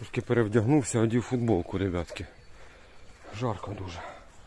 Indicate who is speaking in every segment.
Speaker 1: Трошки перевдягнувся, одів футболку, ребятки. Жарко дуже.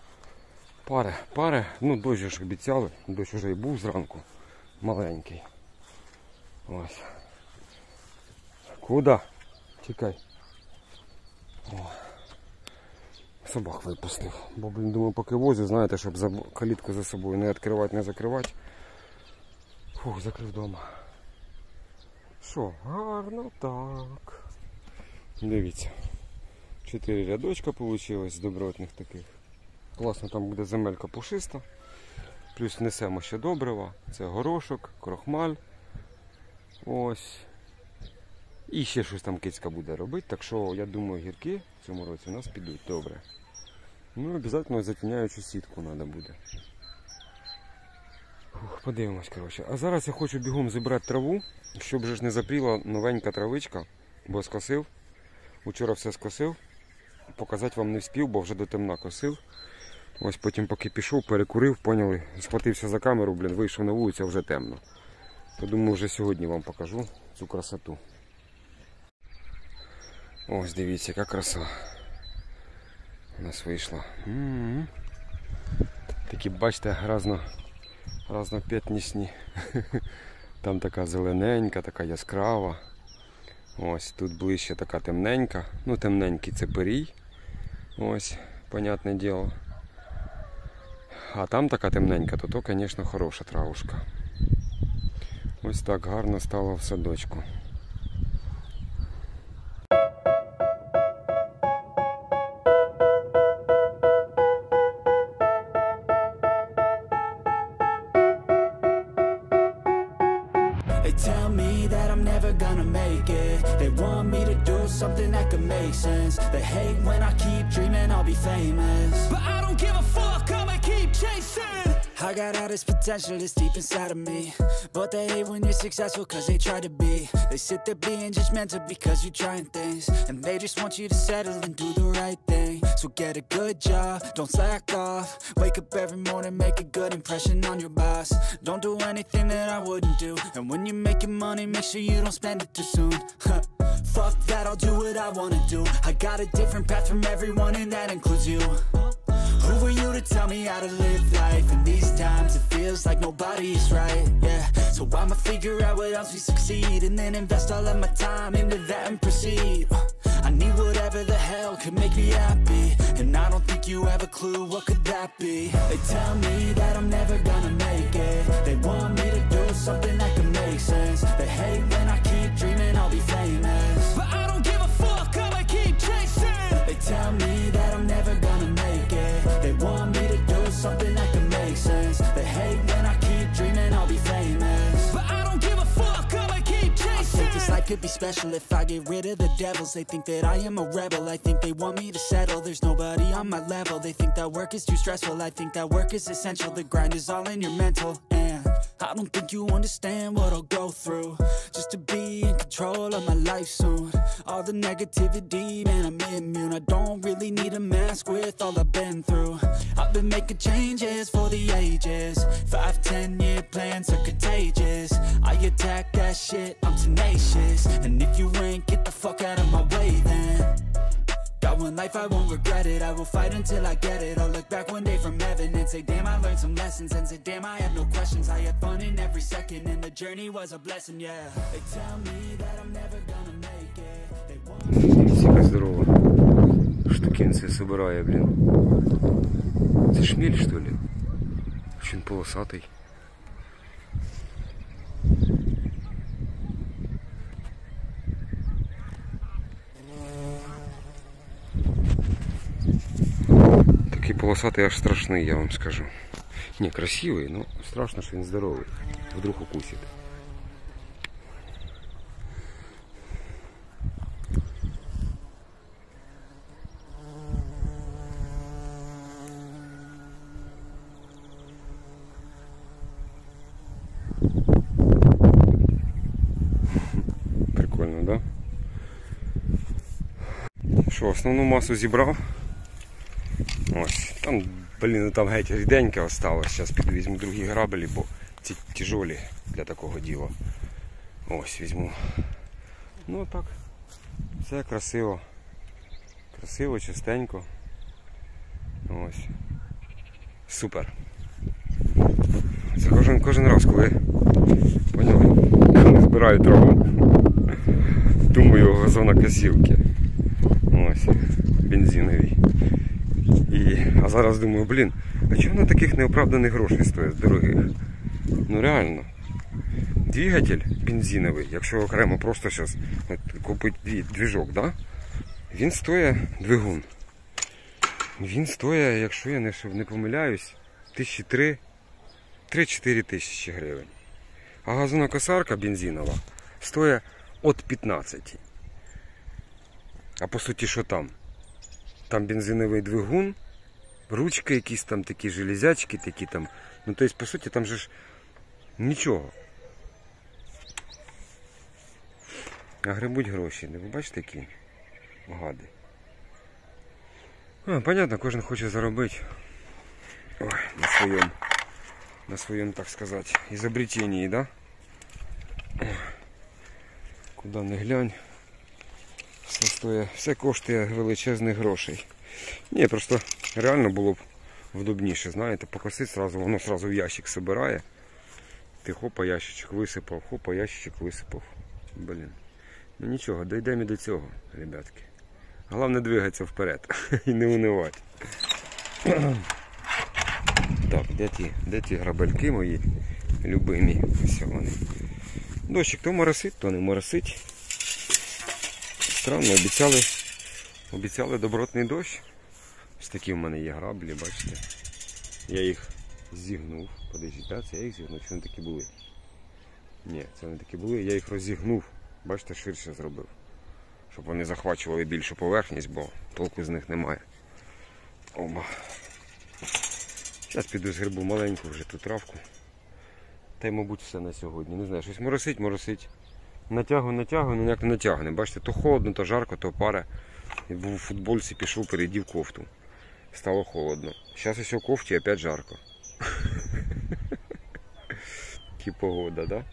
Speaker 1: Пари, ну дощ ж обіцяли, дощ вже і був зранку. Маленький. Ось. Куда? Тікай. О. Собак випустив. Бо, блін, думаю, поки возю, знаєте, щоб калітку за собою не відкривати, не закривати. Фух, закрив вдома. Що, гарно так. Дивіться. 4 рядочка вийшло з добротних таких. Класно, там буде земелька пушиста. Плюс несемо ще добрива. Це горошок, крохмаль. Ось. І ще щось там кицька буде робити. Так що, я думаю, гірки в цьому році у нас підуть добре. Ну, обов'язково затіняючу сітку треба буде. Фух, подивимось, коротше. А зараз я хочу бігом зібрати траву, щоб вже ж не запріла новенька травичка. Бо скосив. Вчора все скосив. Показати вам не встиг, бо вже до темна косив. Ось потім поки пішов, перекурив, поняли, схватився за камеру, блін, вийшов на вулицю, а вже темно. Подумаю, вже сьогодні вам покажу цю красоту. Ось дивіться, яка краса у нас вийшла. Такі, бачите, разноп'ятнісні. Там така зелененька, така яскрава. Ось тут ближче така темненька. Ну, темненький це пирій. Ось, понятне діло. А там така темненька, то, звісно, хороша травушка. Ось так гарно стало в садочку.
Speaker 2: Something that could make sense. They hate when I keep dreaming I'll be famous, but I don't give a fuck, I'ma keep chasing. I got all this potential that's deep inside of me, but they hate when you're successful cause they try to be. They sit there being judgmental because you're trying things, and they just want you to settle and do the right thing. So get a good job, don't slack off. Wake up every morning, make a good impression on your boss. Don't do anything that I wouldn't do, and when you're making money, make sure you don't spend it too soon. Fuck that, I'll do what I wanna do. I got a different path from everyone, and that includes you. Who are you to tell me how to live life? In these times it feels like nobody is right, yeah. So I'ma figure out what else we succeed, and then invest all of my time into that and proceed. I need whatever the hell could make me happy, and I don't think you have a clue what could that be. They tell me that I'm never gonna make it. They want me to do something that could make sense. They hate when I keep dreaming I'll be famous, but I don't give a fuck, I'ma keep chasing. They tell me that I'm never gonna make it. They want me to do something that could make sense. They hate when I keep dreaming I'll be famous, but I don't give a fuck, I'ma keep chasing. I think this life could be special if I get rid of the devils. They think that I am a rebel, I think they want me to settle. There's nobody on my level. They think that work is too stressful, I think that work is essential. The grind is all in your mental, and I don't think you understand what I'll go through just to be in control of my life soon. All the negativity, man, I'm immune. I don't really need a mask with all I've been through. I've been making changes for the ages. 5-10 year plans are contagious. I attack that shit, I'm tenacious. And if you ain't, get the fuck out of my way then. Got one life, I won't regret it. I will fight until I get it. I'll look back one day from heaven and say, damn, I learned some lessons. And say, damn, I had no questions. I had fun in every second, and the journey was a blessing, yeah. They tell me that I'm never gonna make it. They want...
Speaker 1: Всяка здорова. Штукенці собирає, блін. Це шмель, що ли? Очень полосатий. Такий полосатий аж страшний, я вам скажу. Не, красивий, но страшно, що він здоровий. Вдруг укусить. Прикольно, да? Що, основну масу зібрав. Ось, там, блін, там геть ріденьке осталось. Зараз піду візьму другі грабелі, бо ці тяжолі для такого діла. Ось, візьму. Ну так, все красиво. Красиво, чистенько. Ось. Супер. Це кожен раз, коли поняли, збираю траву, думаю газонокосілки. Ось, бензинові. А зараз думаю, блін, а чого на таких неоправданих грошей стоїть, дорогих? Ну реально. Двигатель бензиновий, якщо окремо просто зараз купити движок, да? Він стоїть, двигун. Він стоїть, якщо я не помиляюсь, 3-4 тисячі гривень. А газонокосарка бензинова стоїть від 15. А по суті, що там? Там бензиновий двигун, ручки якісь там такі, железячки такі там. Ну, тобто, по суті, там же ж нічого. А грибуть гроші. Ви бачите, які гади? Понятно, кожен хоче заробити. Ой, на своєму, так сказати, изобретении, да? Куди не глянь. Все коштує величезних грошей. Ні, просто реально було б вдобніше, знаєте, покосити сразу, воно сразу в ящик собирає. Ти хопа, ящичок висипав, хопа, ящичок висипав. Блін. Ну нічого, дійдемо і до цього, ребятки. Головне двигатися вперед і не унивати. Так, де ті грабельки мої любимі? Ось вони. Дощик то моросить, то не моросить. Странно, обіцяли добротний дощ. Ось такі в мене є граблі, бачите. Я їх зігнув. Подивіться, це я їх зігнув, чи вони такі були? Ні, це не такі були, я їх розігнув. Бачите, ширше зробив. Щоб вони захвачували більшу поверхність, бо толку з них немає. Оба. Зараз піду згребу маленьку вже ту травку. Та й, мабуть, все на сьогодні. Не знаю, щось моросить. Натягую, ну ніяк не натягне. Бачите, то холодно, то жарко, то паре. Я був у футбольці, пішов, передів кофту. Стало холодно. Зараз ось у кофті опять жарко. Ті погода, да?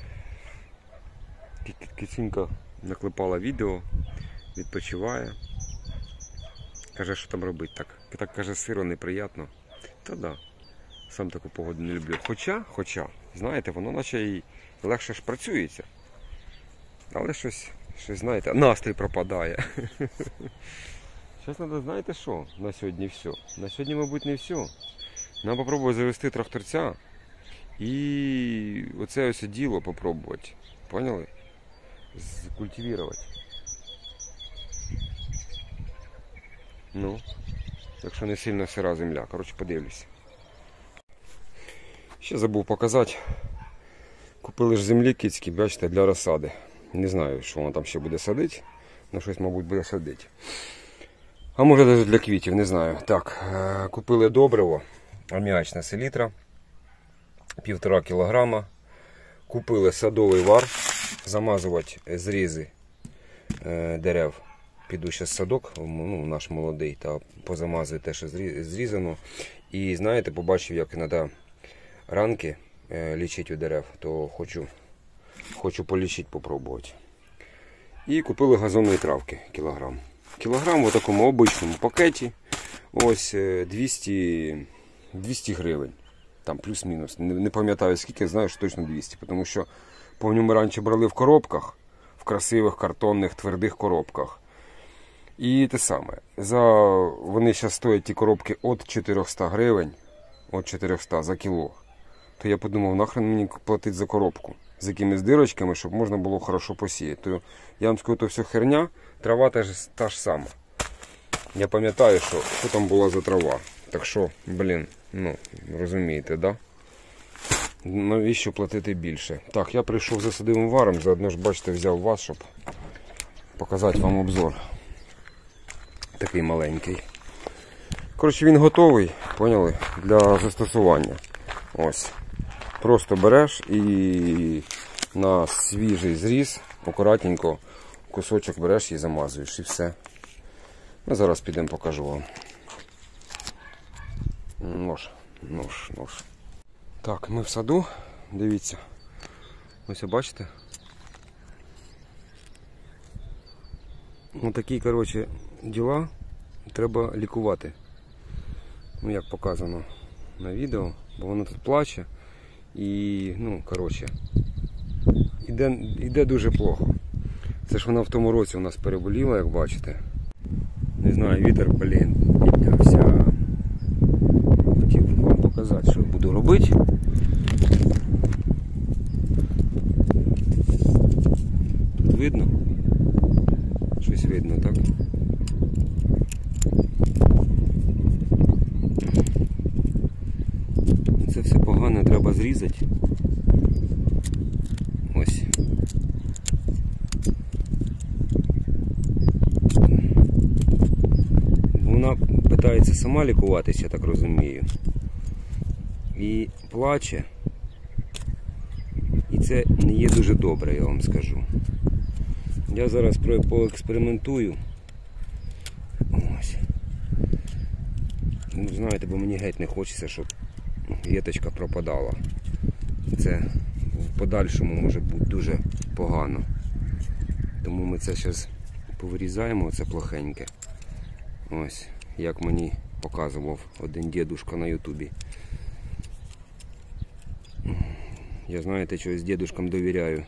Speaker 1: Кицюнька наклепала відео, відпочиває. Каже, що там робити так. Так каже, сиро неприємно. Та да, сам таку погоду не люблю. Хоча, знаєте, воно наче і легше ж працюється. Але щось, знаєте, настрій пропадає. Зараз треба, знаєте що, на сьогодні все. На сьогодні, мабуть, не все. Нам попробую завести тракторця і оце ось діло попробувати. Поняли? Культивувати. Ну, якщо не сильно сира земля. Коротше, подивлюсь. Ще забув показати. Купили ж землі кицькі, бачите, для розсади. Не знаю, що воно там ще буде садити. Ну, щось, мабуть, буде садити. А може навіть для квітів, не знаю. Так, купили добриво. Аміачна селітра. 1,5 кілограма. Купили садовий вар. Замазувати зрізи дерев. Піду ще садок, ну, наш молодий, та позамазую те, що зрізано. І знаєте, побачив, як треба ранки лічити у дерев, то хочу полічити, попробувати. І купили газонної травки кілограм. Кілограм в такому обичному пакеті. Ось 200 гривень. Там плюс-мінус. Не пам'ятаю скільки, знаю, що точно 200. Тому що, помню, ми раніше брали в коробках, в красивих картонних твердих коробках. І те саме. Вони зараз стоять ті коробки від 400 гривень, від 400 за кіло. То я подумав, нахрен мені платити за коробку з якимись дирочками, щоб можна було хорошо посіяти. То я вам скажу, то все херня, трава та ж сама. Я пам'ятаю, що там була за трава. Так що, блін, ну, розумієте, да? Навіщо платити більше? Так, я прийшов за садовим варом, заодно ж, бачите, взяв вас, щоб показати вам обзор. Такий маленький. Коротше, він готовий, поняли, для застосування. Ось. Просто береш і на свіжий зріз, акуратненько, кусочок береш і замазуєш, і все. Ми зараз підемо, покажу вам. Нож. Так, ми в саду, дивіться. Ось, бачите? Ось такі, коротше, діла. треба лікувати. Ну, як показано на відео, бо воно тут плаче і, ну, коротше, іде дуже плохо. Це ж вона в тому році у нас переболіла, як бачите. Не знаю, вітер, блін, піднявся. Хотів вам показати, що я буду робити. Тут видно? Щось видно, так? Це все погано, треба зрізати. Ось. Вона питається сама лікуватися, я так розумію. І плаче. І це не є дуже добре, я вам скажу. Я зараз поекспериментую. Ось. Ну, знаєте, бо мені геть не хочеться, щоб віточка пропадала. Це в подальшому може бути дуже погано. Тому ми це зараз повирізаємо, це плохеньке. Ось, як мені показував один дідушка на ютубі. Я, знаєте, чогось дідушкам довіряю.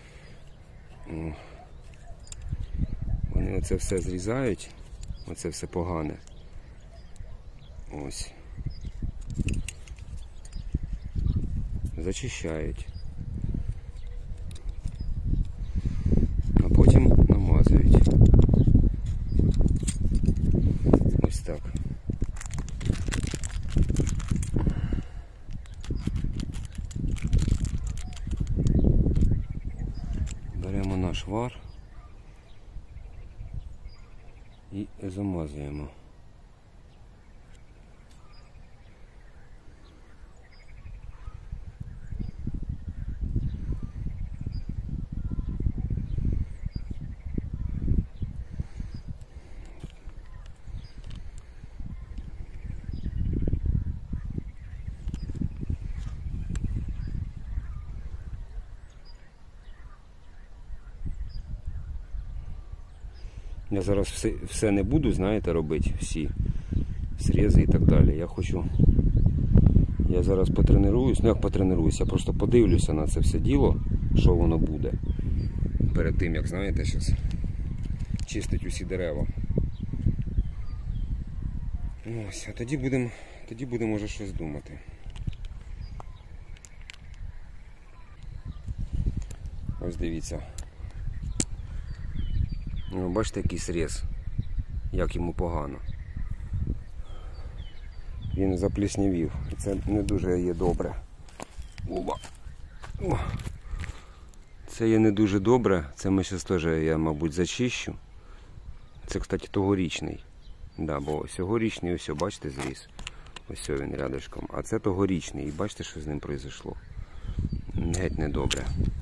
Speaker 1: Вони оце все зрізають, оце все погане. Ось. Зачищають. А потім намазують. Ось так. Беремо наш вар і замазуємо. Я зараз все не буду, знаєте, робити, всі срізи і так далі. Я зараз потренуюсь, ну як потренуюсь, я просто подивлюся на це все діло, що воно буде. Перед тим, як, знаєте, зараз чистить усі дерева. Ось, а тоді будемо вже щось думати. Ось дивіться. Ну, бачите, який сріз, як йому погано. Він запліснявів, і це не дуже є добре. Оба. О. Це є не дуже добре, це ми зараз теж, я, мабуть, зачищу. Це, кстати, тогорічний. Да, бо сьогорічний, ось, бачите, зріз. Ось він рядочком. А це тогорічний. І бачите, що з ним произошло. Геть не добре.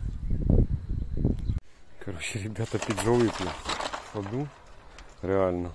Speaker 1: Коротше, ребята, підзолотли в саду. Реально.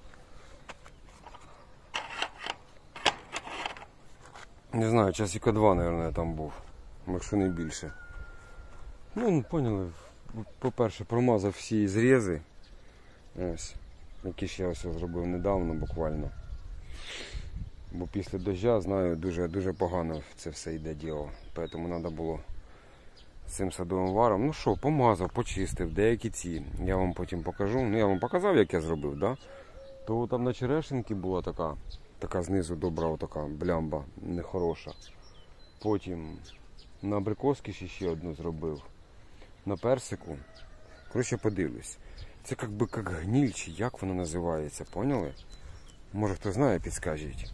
Speaker 1: Не знаю, часика 2, мабуть, я там був. Якщо не більше. Ну, поняли. По-перше, промазав всі зрізи. Ось. Які ж я ось зробив недавно буквально. Бо після дождя, знаю, дуже погано це все йде діло. Тому треба було з цим садовим варом. Ну що, помазав, почистив, деякі ці. Я вам потім покажу. Ну я вам показав, як я зробив, да? То там на черешенки була така знизу добра, така блямба, нехороша. Потім на абрикоски ще одну зробив. На персику. Коротше, подивлюсь. Це як гниль, чи як воно називається, поняли? Може хто знає, підскажіть.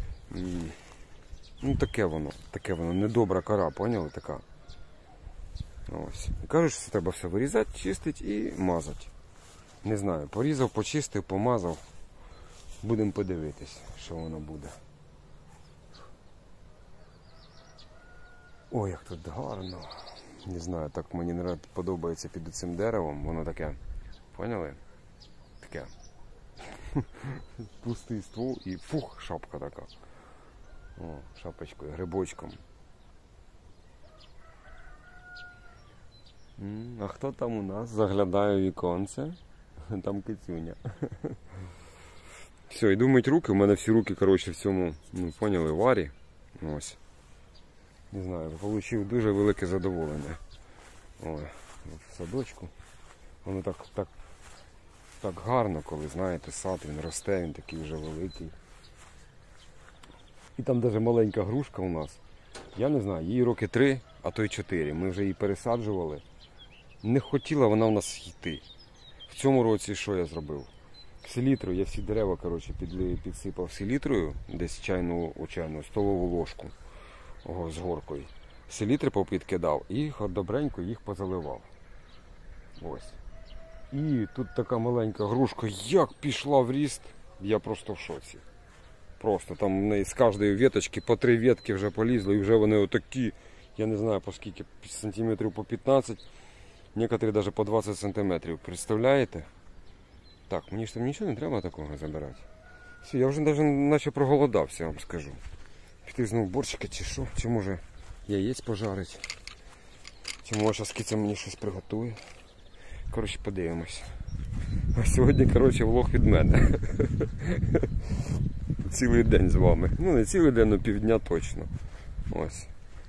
Speaker 1: Ну таке воно, недобра кора, поняли, така. Ось. І кажуть, що треба все вирізати, чистити і мазати. Не знаю, порізав, почистив, помазав. Будемо подивитись, що воно буде. Ой, як тут гарно. Не знаю, так мені подобається під цим деревом. Воно таке, поняли? Таке. Пустий ствол і фух, шапка така. О, шапочкою, грибочком. А хто там у нас? Заглядає в віконце. Там кицюня. Все, йду мить руки, у мене всі руки, коротше, в цьому, ну, поняли, варі. Ось. Не знаю, отримав дуже велике задоволення. Ой, в садочку. Воно так гарно, коли, знаєте, сад, він росте, він такий вже великий. І там навіть маленька грушка у нас. Я не знаю, їй роки 3, а то й 4. Ми вже її пересаджували. Не хотіла вона у нас йти. В цьому році що я зробив? Селітрою, я всі дерева, коротше, підсипав селітрою, десь чайну столову ложку з горкою. Селітри попідкидав і добренько їх позаливав. Ось. І тут така маленька грушка, як пішла в ріст, я просто в шоці. Просто там в неї з кожної веточки по 3 ветки вже полізло, і вже вони отакі, я не знаю по скільки, сантиметрів по 15, некоторі навіть по 20 сантиметрів. Представляєте? Так, мені ж там нічого не треба такого забирати. Все, я вже навіть наче проголодався, я вам скажу. Піти знову борщика чи що, чи може яєць пожарить. Чи може зараз киця мені щось приготує. Коротше, подивимось. А сьогодні, коротше, влог від мене. Цілий день з вами. Ну не цілий день, але півдня точно. Ось.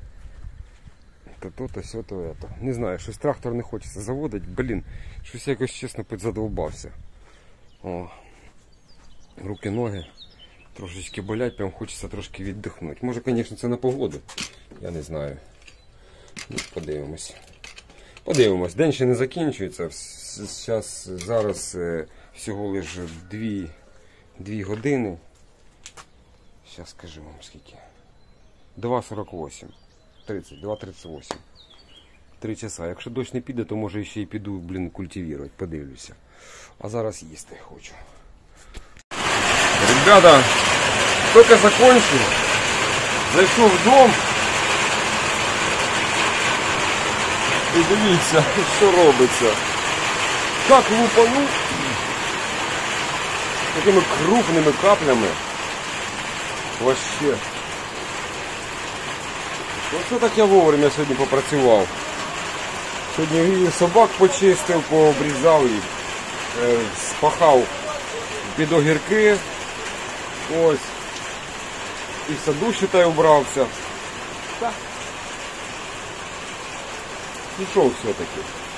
Speaker 1: То сьо, то ето. Не знаю, щось трактор не хочеться заводити. Блін, щось якось чесно підзадовбався. О. Руки, ноги трошечки болять, прям хочеться трошки віддихнути. Може, звісно, це на погоду. Я не знаю. Ну, подивимось. Подивимось, день ще не закінчується. Зараз всього лише 2 години. Зараз скажу вам скільки. 2:48. 2:38. 3 часа. Якщо дощ не піде, то може ще й піду, культивувати, подивлюся. А зараз їсти хочу. Ребята, тільки закончив. Зайшов в дом. І дивіться, що робиться. Як лупанув такими крупними каплями. Вообще. Оце так я вовремя сьогодні попрацював. Сьогодні собак почистив, пообрізав їх, спахав під огірки. Ось. І в саду, считай, убрався. Так. Пішов все-таки.